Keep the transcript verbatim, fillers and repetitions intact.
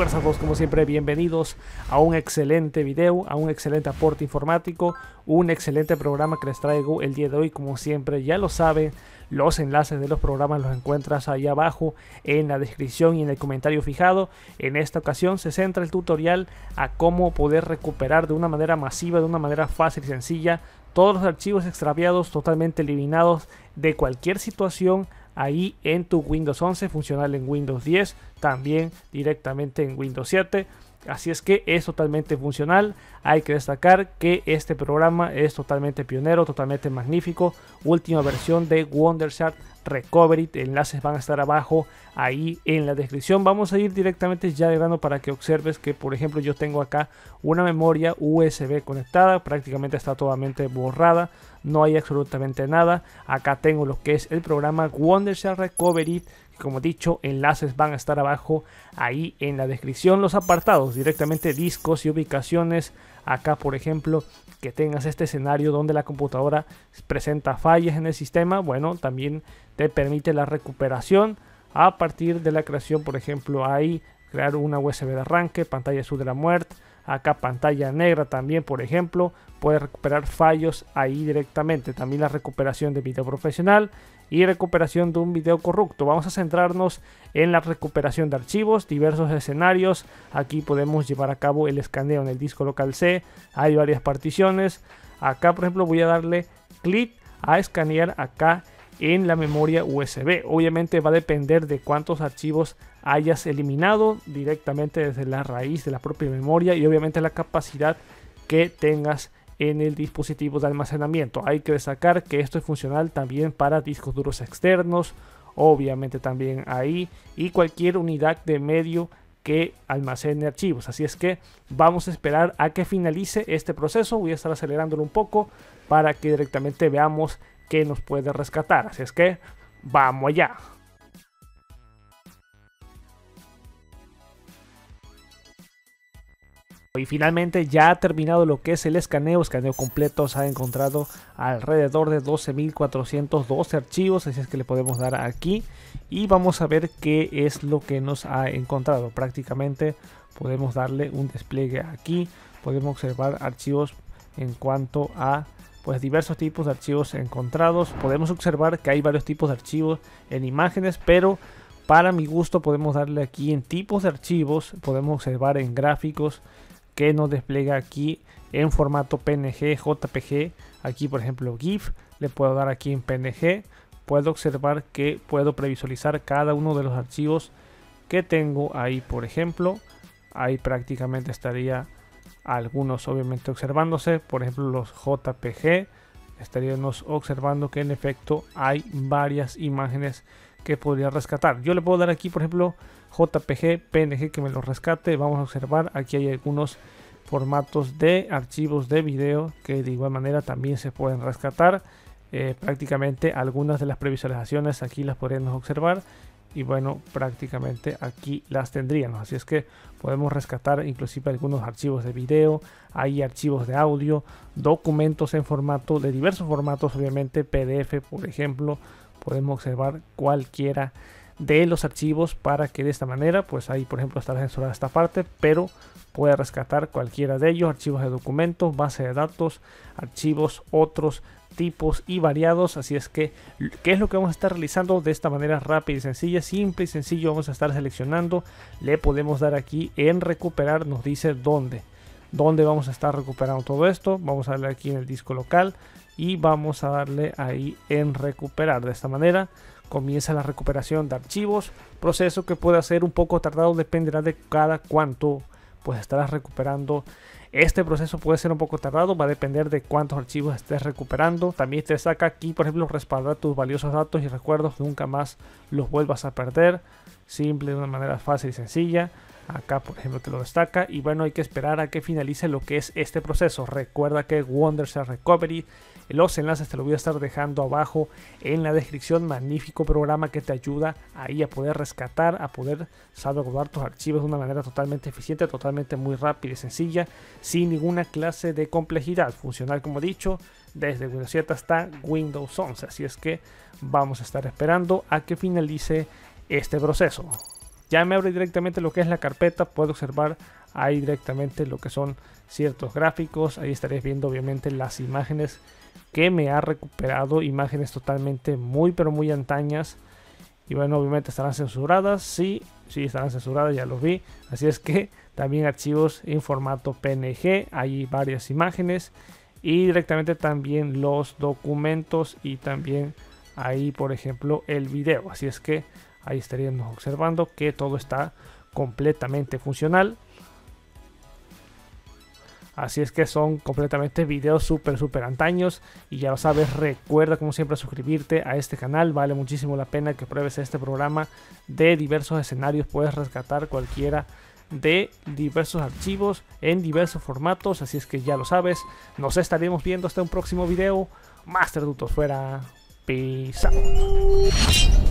tardes a todos, como siempre, bienvenidos a un excelente video, a un excelente aporte informático, un excelente programa que les traigo el día de hoy. Como siempre, ya lo saben, los enlaces de los programas los encuentras ahí abajo en la descripción y en el comentario fijado. En esta ocasión se centra el tutorial a cómo poder recuperar de una manera masiva, de una manera fácil y sencilla, todos los archivos extraviados, totalmente eliminados de cualquier situación ahí en tu Windows once, funcional en Windows diez, también directamente en Windows siete. Así es que es totalmente funcional. Hay que destacar que este programa es totalmente pionero, totalmente magnífico. Última versión de Wondershare Recovery. Enlaces van a estar abajo ahí en la descripción. Vamos a ir directamente ya de grano para que observes que, por ejemplo, yo tengo acá una memoria U S B conectada. Prácticamente está totalmente borrada. No hay absolutamente nada. Acá tengo lo que es el programa Wondershare Recovery. Como dicho, enlaces van a estar abajo ahí en la descripción. Los apartados directamente, discos y ubicaciones. Acá, por ejemplo, que tengas este escenario donde la computadora presenta fallas en el sistema, bueno, también te permite la recuperación a partir de la creación. Por ejemplo, ahí crear una U S B de arranque, pantalla azul de la muerte. Acá pantalla negra también, por ejemplo, puede recuperar fallos ahí directamente. También la recuperación de video profesional y recuperación de un video corrupto. Vamos a centrarnos en la recuperación de archivos, diversos escenarios. Aquí podemos llevar a cabo el escaneo en el disco local C. Hay varias particiones. Acá, por ejemplo, voy a darle clic a escanear acá en la memoria U S B. Obviamente va a depender de cuántos archivos hayas eliminado directamente desde la raíz de la propia memoria y obviamente la capacidad que tengas en el dispositivo de almacenamiento. Hay que destacar que esto es funcional también para discos duros externos, obviamente también ahí, y cualquier unidad de medio que almacene archivos. Así es que vamos a esperar a que finalice este proceso. Voy a estar acelerándolo un poco para que directamente veamos qué nos puede rescatar. Así es que vamos allá. Y finalmente ya ha terminado lo que es el escaneo, escaneo completo. Se ha encontrado alrededor de doce mil cuatrocientos doce archivos, así es que le podemos dar aquí y vamos a ver qué es lo que nos ha encontrado. Prácticamente podemos darle un despliegue aquí, podemos observar archivos en cuanto a pues diversos tipos de archivos encontrados. Podemos observar que hay varios tipos de archivos en imágenes, pero para mi gusto podemos darle aquí en tipos de archivos, podemos observar en gráficos que nos despliega aquí en formato P N G, J P G. Aquí, por ejemplo, GIF, le puedo dar aquí en P N G. Puedo observar que puedo previsualizar cada uno de los archivos que tengo ahí, por ejemplo. Ahí prácticamente estaría algunos obviamente observándose, por ejemplo los J P G. Estaríamos observando que en efecto hay varias imágenes que podría rescatar. Yo le puedo dar aquí, por ejemplo, J P G, P N G que me lo rescate. Vamos a observar, aquí hay algunos formatos de archivos de video que de igual manera también se pueden rescatar. Eh, prácticamente algunas de las previsualizaciones aquí las podríamos observar y bueno, prácticamente aquí las tendríamos. Así es que podemos rescatar inclusive algunos archivos de video, hay archivos de audio, documentos en formato de diversos formatos, obviamente P D F, por ejemplo. Podemos observar cualquiera de los archivos para que de esta manera, pues ahí por ejemplo está censurada esta parte, pero puede rescatar cualquiera de ellos, archivos de documentos, base de datos, archivos otros tipos y variados. Así es que, ¿qué es lo que vamos a estar realizando de esta manera rápida y sencilla? Simple y sencillo, vamos a estar seleccionando, le podemos dar aquí en recuperar, nos dice dónde, dónde vamos a estar recuperando todo esto. Vamos a darle aquí en el disco local y vamos a darle ahí en recuperar. De esta manera comienza la recuperación de archivos, proceso que puede ser un poco tardado, dependerá de cada cuánto pues estarás recuperando. Este proceso puede ser un poco tardado, va a depender de cuántos archivos estés recuperando. También te saca aquí, por ejemplo, respaldar tus valiosos datos y recuerdos, nunca más los vuelvas a perder. Simple, de una manera fácil y sencilla. Acá, por ejemplo, te lo destaca. Y bueno, hay que esperar a que finalice lo que es este proceso. Recuerda que Wondershare Recovery, los enlaces te los voy a estar dejando abajo en la descripción. Magnífico programa que te ayuda ahí a poder rescatar, a poder salvaguardar tus archivos de una manera totalmente eficiente, totalmente muy rápida y sencilla, sin ninguna clase de complejidad. Funcional, como he dicho, desde Windows siete hasta Windows once. Así es que vamos a estar esperando a que finalice este proceso. ya me abre directamente lo que es la carpeta. Puedo observar ahí directamente lo que son ciertos gráficos. Ahí estaréis viendo obviamente las imágenes que me ha recuperado, imágenes totalmente muy pero muy antañas. Y bueno, obviamente estarán censuradas, sí, sí estarán censuradas, ya los vi. Así es que también archivos en formato P N G, hay varias imágenes. Y directamente también los documentos y también ahí por ejemplo el video. Así es que ahí estaríamos observando que todo está completamente funcional. Así es que son completamente videos súper súper antaños. Y ya lo sabes, recuerda como siempre suscribirte a este canal. Vale muchísimo la pena que pruebes este programa de diversos escenarios. Puedes rescatar cualquiera de diversos archivos en diversos formatos. Así es que ya lo sabes. Nos estaremos viendo hasta un próximo video. Master Dutos fuera. Peace out.